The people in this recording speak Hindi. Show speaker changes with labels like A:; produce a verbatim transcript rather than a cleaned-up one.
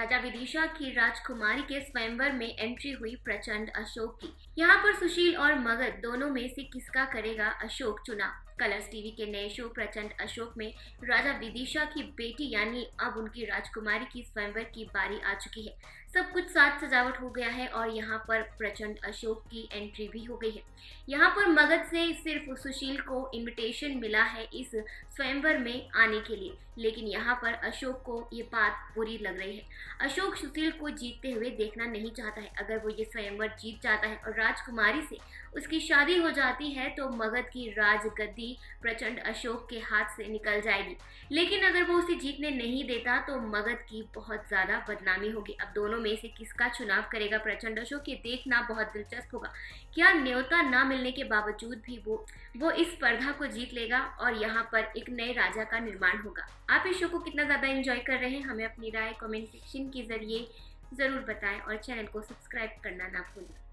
A: राजा विदिशा की राजकुमारी के स्वयंवर में एंट्री हुई प्रचंड अशोक की। यहाँ पर सुशील और मगध दोनों में से किसका करेगा अशोक चुनाव। कलर्स टीवी के नए शो प्रचंड अशोक में राजा विदिशा की बेटी यानी अब उनकी राजकुमारी की स्वयंवर की बारी आ चुकी है। सब कुछ साज सजावट हो गया है और यहाँ पर प्रचंड अशोक की एंट्री भी हो गई है। यहाँ पर मगध से सिर्फ सुशील को इनविटेशन मिला है इस स्वयंवर में आने के लिए, लेकिन यहाँ पर अशोक को ये बात बुरी लग रही है। अशोक सुशील को जीतते हुए देखना नहीं चाहता है। अगर वो ये स्वयंवर जीत जाता है और राजकुमारी से उसकी शादी हो जाती है तो मगध की राजगद्दी प्रचंड अशोक के हाथ से निकल जाएगी। लेकिन अगर वो उसे जीतने नहीं देता तो मगध की बहुत ज्यादा बदनामी होगी। अब दोनों में से किसका चुनाव करेगा प्रचंड अशोक, ये देखना बहुत दिलचस्प होगा। क्या न्योता ना मिलने के बावजूद भी वो वो इस स्पर्धा को जीत लेगा और यहाँ पर एक नए राजा का निर्माण होगा। आप इस शो को कितना ज्यादा एंजॉय कर रहे हैं हमें अपनी राय कमेंट सेक्शन के जरिए जरूर बताएं और चैनल को सब्सक्राइब करना ना भूलें।